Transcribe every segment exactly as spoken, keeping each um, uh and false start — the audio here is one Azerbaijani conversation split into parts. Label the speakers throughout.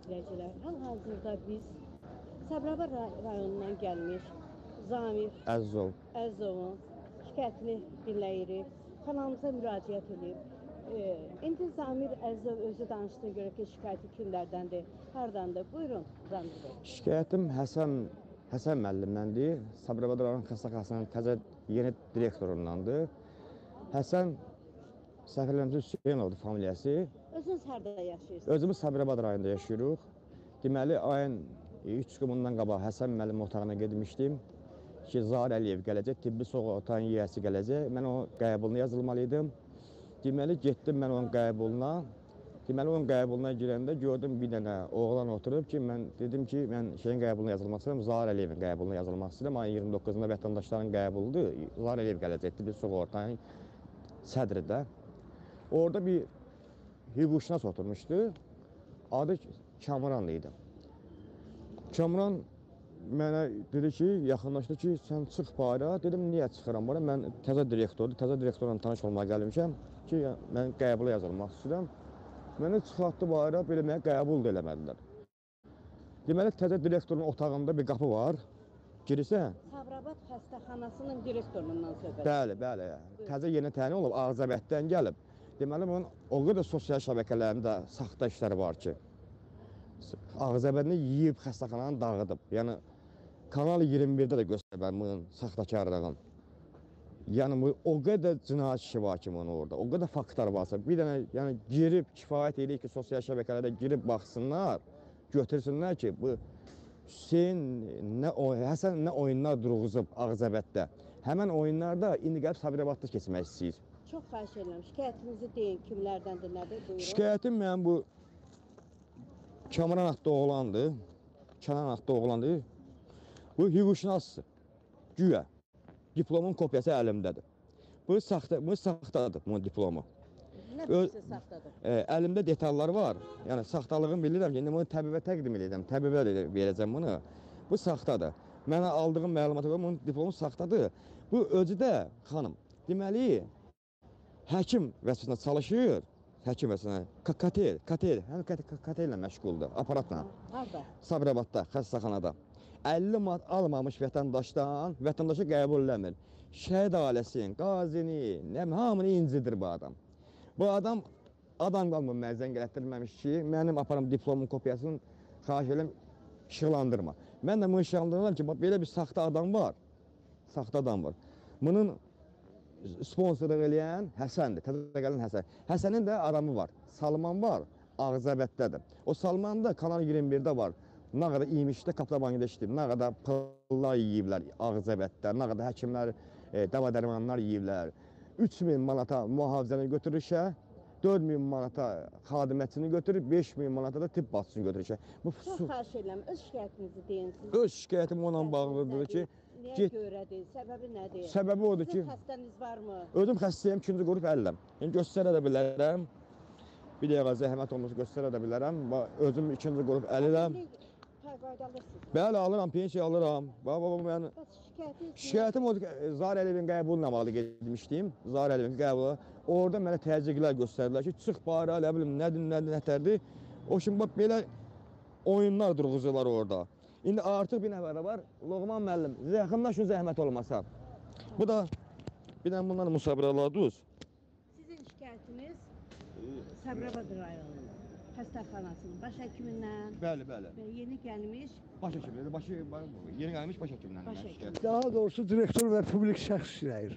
Speaker 1: izləyicilər, hal-hazırda biz Sabirabad rayonundan gəlmiş Zamir
Speaker 2: Əzzov
Speaker 1: Əzzovun şikayətini dinləyirik, kanalımıza müraciət edib. E, indi Zamir Əzzov özü danışdığına görə ki, şikayəti kimlərdəndir, hardandır? Buyurun Zamir Bey.
Speaker 2: Şikayətim Həsən Həsən müəllimdəndir. Sabirabad rayon xəstəxanasının təzə yeni direktorundandır. Həsən Səfərlərimizin Hüseynovdur familiyası.
Speaker 1: Özünüz harada yaşayırsınız?
Speaker 2: Özümüz Sabirabad rayonunda yaşayırıq. Deməli, ayın üç günündən qabaq Həsən müəllim otağına getmişdim ki, Zahir Əliyev gələcək, tibbi soğuk otağın yiyəsi gələcək. Mən o qəbuluna yazılmalıydım. Deməli, getdim mən onun qəbuluna. Deməli, onun qəbuluna girəndə gördüm bir dənə oğlan oturub ki, mən dedim ki, mən şeyin qəbuluna yazılmaq istəyirəm, Zahir Əliyevin qəbuluna yazılmaq istəyirəm. Ayın iyirmi doqquzunda vətəndaşların qəbuludur. Zahir Əliyev gələcək, tibbi soğuk otağın sədri də. Orada bir hüquqşünas oturmuşdu. Adı Kamran idi. Kamran mənə dedi ki, yaxınlaşdı ki, sən çıx bayra. Dedim, niyə çıxıram bura? Mən təzə direktordur, təzə direktorla tanış olmağa gəlmişəm ki, mən qəbula yazılmaq istəyirəm. Məni çıxartdı bayra, belə mənə qəbul da eləmədilər. Deməli, təzə direktorun otağında bir qapı var. Girirsən.
Speaker 1: Sabirabad xəstəxanasının direktorundan söhbət.
Speaker 2: Bəli, bəli. Təzə yeni təyin olub, Ağzabəddən gəlib. Deməli, bunun o qədər sosial şəbəkələrində saxta işləri var ki, Ağzabədini yiyib xəstəxananı dağıdıb. Yəni, Kanal iyirmi birdə də göstərib bunun saxtakarlığın. Yəni, bu, o qədər cinayət işi var ki, bunun orada, o qədər faktlar varsa, bir dənə yəni, girib, kifayət edir ki, sosial şəbəkələrdə girib baxsınlar, götürsünlər ki, bu Hüseyin, nə, Həsən nə oyunlar durğuzub Ağzabəddə. Həmən oyunlarda indi gəlib Sabirabadda keçmək istəyir.
Speaker 1: Çox xahiş edirəm, şikayətinizi deyin, kimlərdəndir, nədir, buyurun.
Speaker 2: Şikayətim mənim bu Kamran adlı oğlandır, Kənan adlı oğlandır. Bu hüquqşünasdır, güya. Diplomun kopyası əlimdədir. Bu saxta, bu saxtadır, bunun diplomu.
Speaker 1: Nə birisi saxtadır?
Speaker 2: E, əlimdə detallar var. Yəni, saxtalığını bilirəm ki, indi bunu təbibə təqdim edəcəm, təbibə verəcəm bunu. Bu saxtadır. Mənə aldığım məlumata görə bunun diplomu saxtadır. Bu özü də, xanım, deməli, həkim vəzifəsində çalışır, həkim vəzifəsində, katel, katel, həm katel ilə məşğuldur, aparatla.
Speaker 1: Harada?
Speaker 2: Sabirabadda, xəstəxanada. əlli manat almamış vətəndaşdan, vətəndaşa qəbul eləmir. Şəhid ailəsin, qazini, hamını incidir bu adam. Bu adam, adam qalmır məzən gələtdirməmiş ki, mənim aparım diplomun kopyasını xahiş edirəm, işıqlandırma. Mən də bunu işıqlandırıram ki, belə bir saxta adam var, saxta adam var. Bunun sponsorluq eləyən Həsəndir, təzə gələn Həsən. Həsənin də adamı var, Salman var, Ağzabəddədir. O Salman da Kanal iyirmi birdə var. Nə qədər imişdə Kaptabankda işləyib, nə qədər pıllar yiyiblər Ağzabəddə, nə qədər həkimlər, e, dəva dərmanlar yiyiblər. üç min manata mühafizəni götürür şəhər, dörd min manata xadimətçini götürür, beş min manata da tibb başçısını götürür şəhər.
Speaker 1: Çox xahiş edirəm, öz şikayətinizi deyin.
Speaker 2: Öz şikayətim onunla bağlıdır ki,
Speaker 1: niyə görədir, səbəbi nədir?
Speaker 2: Səbəbi odur ki,
Speaker 1: sizin xəstəniz varmı?
Speaker 2: Özüm xəstəyəm, ikinci qrup əliləm. Yəni göstərə də bilərəm, bir dəqiqə zəhmət olması göstərə də bilərəm. Özüm ikinci qrup əliləm. Bəli, alıram, pensiya alıram. Baba, baba, mən... Şikayətim odur ki, Zahir Əliyevin qəbuluna bağlı getmişdim. Zahir Əliyevin qəbulu. Orada mənə təzyiqlər göstərdilər ki, çıx bayra, nə bilim, nədir, nədir, nətərdir. O şimdi bax, belə oyunlar durğuzular orada. İndi artıq bir nəfər var, Loğman müəllim, yaxınlaşın zəhmət olmasa. Bu da, bir dənə bundan müsabirəladınız.
Speaker 1: Sizin şikayətiniz Sabirabad rayonu xəstəxanasının baş həkimindən.
Speaker 2: Bəli, bəli.
Speaker 1: Və yeni gəlmiş.
Speaker 2: Baş həkimləri, başı, yeni gəlmiş baş həkimdən.
Speaker 1: Baş həkim.
Speaker 3: Daha doğrusu direktor və publik şəxs işləyir.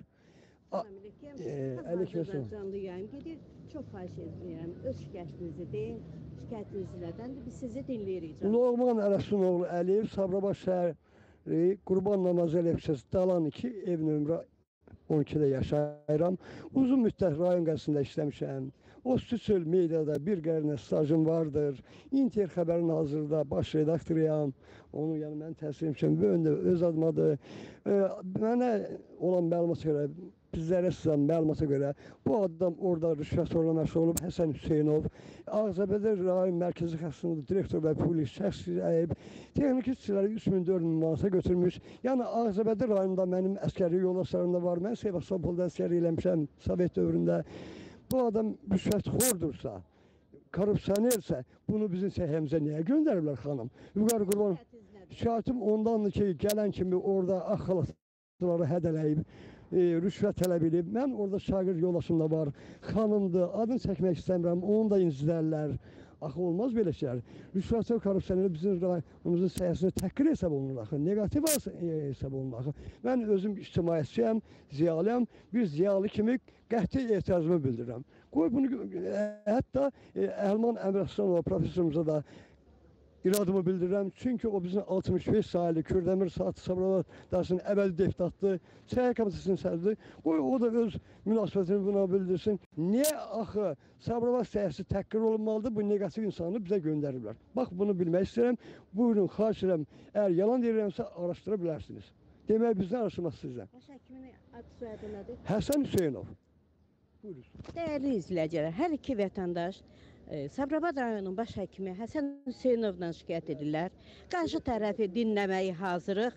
Speaker 1: Əli Kəsən. Canlı yayım gedir. Çox xahiş edirəm. Öz şikayətinizi deyin. Şikayətiniz nədəndir? Biz sizi dinləyirik.
Speaker 3: Loğman Ələsunoğlu Əliyev, Sabirabad şəhəri Qurban Namazı Əleyhisəsi Dalan iki, ev nömrə on ikidə yaşayıram. Uzun müddət rayon qəzəsində işləmişəm. O Süsül mediada bir qərnə stajım vardır. Inter xəbərin hazırda baş redaktoruyam. Onu yəni mən təhsil etmişəm. Böyündə öz adımadır. E, mənə olan məlumata görə, bizlərə sizən məlumata görə bu adam orada rüşvətxorla məşğul olub, Həsən Hüseynov. Ağzabədə rayon mərkəzi xəstəsində direktor və polis şəxs əyib. Texniki işçiləri üç min dörd min manata götürmüş. Yəni Ağzabədə rayonunda mənim əskəri yoldaşlarımda var. Mən Sevastopolda əskəri eləmişəm Sovet dövründə. Bu adam rüşvətxordursa, korrupsionersə, bunu bizim səhiyəmizə niyə göndəriblər xanım? Vüqar Qurban, şikayətim ondandır ki, gələn kimi orada axalatları hədələyib, e, rüşvət tələb edib. Mən orada şagird yoldaşım da var, xanımdır, adını çəkmək istəmirəm, onu da incidərlər. Axı olmaz belə şeylər. Rüşvətçi korrupsioner bizim rayonumuzun səhiyəsində təhqir hesab olunur axı, negativ hesab olunur axı. Mən özüm ictimaiyyətçiyəm, ziyalıyam, bir ziyalı kimi qəti etirazımı bildirirəm. Qoy bunu, hətta e, Əlman Əmrəslanova professorumuza da iradımı bildirirəm. Çünki o bizim altmış beş sayılı Kürdəmir Saatı Sabirabad dərsinin əvvəl deputatdır, Səhiyyə Komitəsinin sədridir. Qoy o da öz münasibətini buna bildirsin. Niyə axı Sabirabad səhiyəsi təhqir olunmalıdır? Bu negativ insanı bizə göndəriblər. Bax, bunu bilmək istəyirəm. Buyurun, xahiş edirəm. Əgər yalan deyirəmsə, araşdıra bilərsiniz. Demək, bizdən araşdırmaq sizdən.
Speaker 1: Baş həkimin adı soyadı nədir?
Speaker 3: Həsən Hüseynov. Buyurun.
Speaker 1: Dəyərli izləyicilər, hər iki vətəndaş e, Sabirabad rayonunun baş həkimi Həsən Hüseynovdan şikayət edirlər. Qarşı tərəfi dinləməyi hazırıq.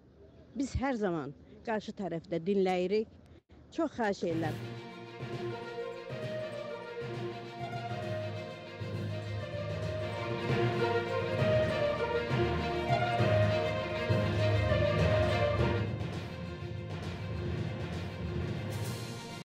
Speaker 1: Biz hər zaman qarşı tərəfdə dinləyirik. Çox xahiş edirəm.